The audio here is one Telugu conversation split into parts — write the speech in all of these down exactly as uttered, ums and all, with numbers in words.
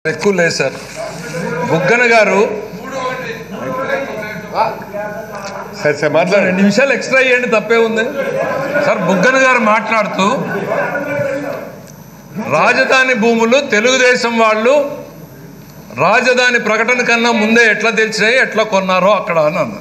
ఎక్కువ లేదు సార్. బుగ్గన గారు సరే సార్ మాట్లాడండి. రెండు నిమిషాలు ఎక్స్ట్రా ఇవ్వండి, తప్పే ఉంది సార్. బుగ్గన గారు మాట్లాడుతూ రాజధాని భూములు తెలుగుదేశం వాళ్ళు రాజధాని ప్రకటన కన్నా ముందే ఎట్లా తెలిసినాయి, ఎట్లా కొన్నారో అక్కడ అని అన్నారు.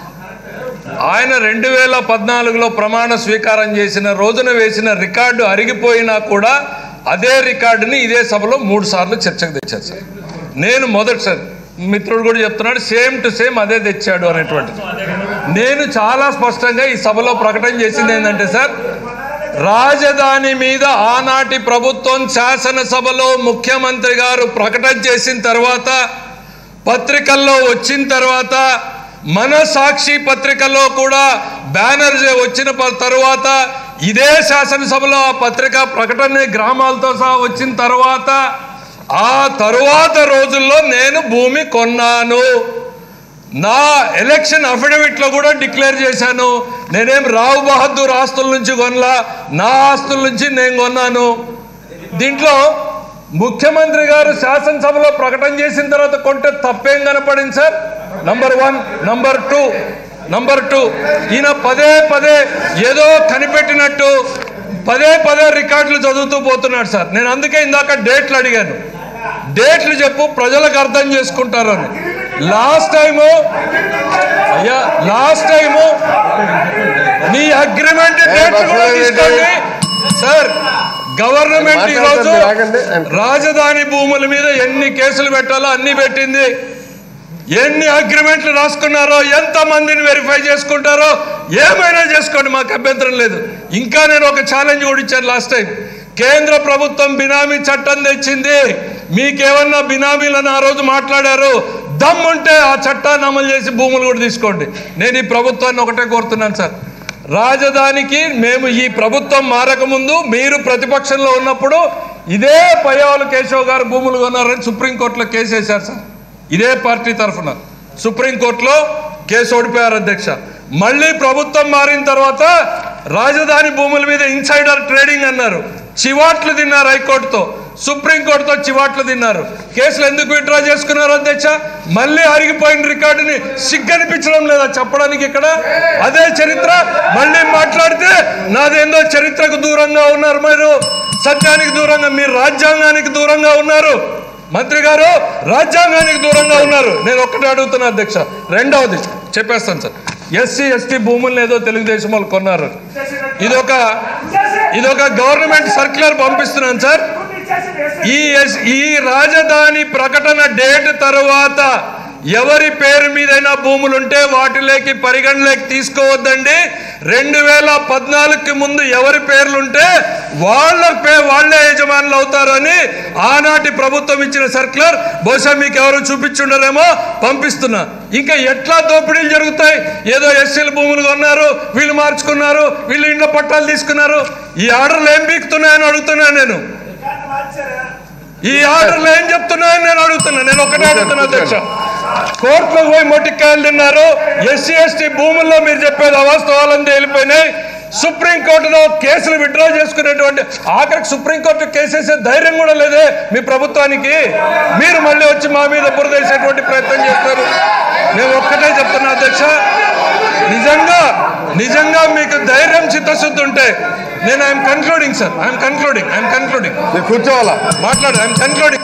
ఆయన రెండు వేల పద్నాలుగులో ప్రమాణ స్వీకారం చేసిన రోజున వేసిన రికార్డు అరిగిపోయినా కూడా అదే రికార్డుని ఇదే సభలో మూడు సార్లు చర్చకు తెచ్చారు సార్. నేను మొదటిసారి, మిత్రుడు కూడా చెప్తున్నాడు సేమ్ టు సేమ్ అదే తెచ్చాడు అనేటువంటిది. నేను చాలా స్పష్టంగా ఈ సభలో ప్రకటన చేసింది ఏంటంటే సార్, రాజధాని మీద ఆనాటి ప్రభుత్వం శాసనసభలో ముఖ్యమంత్రి గారు ప్రకటన చేసిన తర్వాత, పత్రికల్లో వచ్చిన తర్వాత, మన సాక్షి పత్రికలో కూడా బ్యానర్ వచ్చిన తర్వాత, ఇదే శాసనసభలో ఆ పత్రిక ప్రకటన గ్రామాలతో సహా వచ్చిన తర్వాత, ఆ తరువాత రోజుల్లో నేను భూమి కొన్నాను. నా ఎలక్షన్ అఫిడవిట్లో కూడా డిక్లేర్ చేశాను, నేనేం రావు బహదూర్ ఆస్తుల నుంచి కొనలా, నా ఆస్తుల నుంచి నేను కొన్నాను. దీంట్లో ముఖ్యమంత్రి గారు శాసనసభలో ప్రకటన చేసిన తర్వాత కొంటే తప్పేం కనపడింది sir? Number one. Number two number two ఈయన పదే పదే ఏదో కనిపెట్టినట్టు పదే పదే రికార్డులు చదువుతూ పోతున్నాడు సార్. నేను అందుకే ఇందాక డేట్లు అడిగాను, డేట్లు చెప్పు ప్రజలకు అర్థం చేసుకుంటారు అని. లాస్ట్ టైము అయ్యా లాస్ట్ టైము మీ అగ్రిమెంట్ డేట్లు కూడా తీసుకోండి సార్. గవర్నమెంట్ ఈరోజు రాజధాని భూముల మీద ఎన్ని కేసులు పెట్టాలో అన్ని పెట్టింది. ఎన్ని అగ్రిమెంట్లు రాసుకున్నారో, ఎంత మందిని వెరిఫై చేసుకుంటారో ఏమైనా చేసుకోండి, మాకు అభ్యంతరం లేదు. ఇంకా నేను ఒక ఛాలెంజ్ కూడా ఇచ్చాను లాస్ట్ టైం. కేంద్ర ప్రభుత్వం బినామీ చట్టం తెచ్చింది, మీకేమన్నా బినామీలను ఆ రోజు మాట్లాడారు, దమ్ముంటే ఆ చట్టాన్ని అమలు చేసి భూములు కూడా తీసుకోండి. నేను ఈ ప్రభుత్వాన్ని ఒకటే కోరుతున్నాను సార్, రాజధానికి మేము ఈ ప్రభుత్వం మారకముందు మీరు ప్రతిపక్షంలో ఉన్నప్పుడు ఇదే పయ్యావుల కేశవ్ గారు భూములు కొన్నారని సుప్రీంకోర్టులో కేసు వేశారు సార్. ఇదే పార్టీ తరఫున సుప్రీంకోర్టులో కేసు ఓడిపోయారు అధ్యక్ష. మళ్ళీ ప్రభుత్వం మారిన తర్వాత రాజధాని భూముల మీద ఇన్సైడర్ ట్రేడింగ్ అన్నారు, చివాట్లు తిన్నారు హైకోర్టుతో, సుప్రీంకోర్టుతో చివాట్లు తిన్నారు. కేసులు ఎందుకు విత్డ్రా చేసుకున్నారు అధ్యక్ష? మళ్ళీ అరిగిపోయిన రికార్డుని సిగ్గనిపించడం లేదా చెప్పడానికి? ఇక్కడ అదే చరిత్ర మళ్ళీ మాట్లాడితే నాదేందో చరిత్రకు దూరంగా ఉన్నారు మీరు, సత్యానికి దూరంగా, మీరు రాజ్యాంగానికి దూరంగా ఉన్నారు మంత్రి గారు, రాజ్యాంగానికి దూరంగా ఉన్నారు. నేను ఒక్కటే అడుగుతున్నా అధ్యక్ష. రెండవది చెప్పేస్తాను సార్, ఎస్సీ ఎస్టీ భూములను ఏదో తెలుగుదేశం వాళ్ళు కొన్నారు. ఇదొక ఇదొక గవర్నమెంట్ సర్క్యులర్ పంపిస్తున్నాను సార్. ఈ ఈ రాజధాని ప్రకటన డేట్ తర్వాత ఎవరి పేరు మీదైనా భూములుంటే వాటిలోకి పరిగణలోకి తీసుకోవద్దండి. రెండు వేల పద్నాలుగుకి ముందు ఎవరి పేర్లుంటే వాళ్ళ పే వాళ్లే యజమానులు అవుతారని ఆనాటి ప్రభుత్వం ఇచ్చిన సర్క్యులర్. బహుశా మీకు ఎవరు చూపించుండరేమో, పంపిస్తున్నా. ఇంకా ఎట్లా దోపిడీలు జరుగుతాయి? ఏదో ఎస్సీల భూములు కొన్నారు, వీళ్ళు మార్చుకున్నారు, వీళ్ళు ఇండ్ల పట్టాలు తీసుకున్నారు. ఈ ఆర్డర్లు ఏం బీకుతున్నాయని అడుగుతున్నా నేను. ఈ ఆర్డర్లు ఏం చెప్తున్నాయని నేను అడుగుతున్నా. నేను ఒకటే అడుగుతున్నా అధ్యక్ష, కోర్టులకు పోయి మొట్టికాయలు తిన్నారు, ఎస్సీ ఎస్టీ భూముల్లో మీరు చెప్పేది అవాస్తవాలని తేలిపోయినాయి. సుప్రీంకోర్టులో కేసులు విత్డ్రా చేసుకునేటువంటి ఆఖరికి సుప్రీంకోర్టు కేసేసే ధైర్యం కూడా లేదే మీ ప్రభుత్వానికి. మీరు మళ్ళీ వచ్చి మా మీద బురదేసేటువంటి ప్రయత్నం చేస్తారు. నేను ఒక్కటే చెప్తున్నా అధ్యక్ష, నిజంగా నిజంగా మీకు ధైర్యం చిత్తశుద్ధి ఉంటే నేను I'm concluding sir, I'm concluding I'm concluding కూర్చోవాలా మాట్లాడు ఐఎమ్ కన్క్లూడింగ్.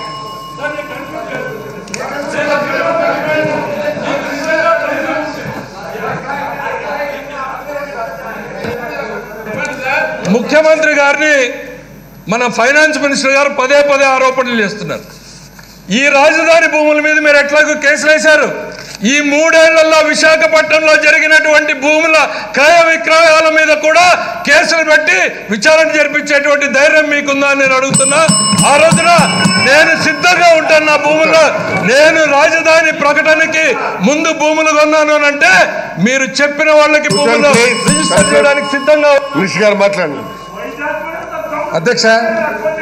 ముఖ్యమంత్రి గారిని మన ఫైనాన్స్ మినిస్టర్ గారు పదే పదే ఆరోపణలు చేస్తున్నారు. ఈ రాజధాని భూముల మీద మీరు ఎట్లాగో కేసులు వేశారు. ఈ మూడేళ్లలో విశాఖపట్నంలో జరిగినటువంటి భూముల క్రయ విక్రయాల మీద కూడా కేసులు పెట్టి విచారణ జరిపించేటువంటి ధైర్యం మీకుందా అని నేను అడుగుతున్నా. ఆ రోజున నేను సిద్ధంగా ఉంటాను. నా భూముల్లో నేను రాజధాని ప్రకటనకి ముందు భూములు కొన్నాను అని అంటే మీరు చెప్పిన వాళ్ళకి భూములు రిజిస్టర్ చేయడానికి సిద్ధంగా. మాట్లాడండి అధ్యక్ష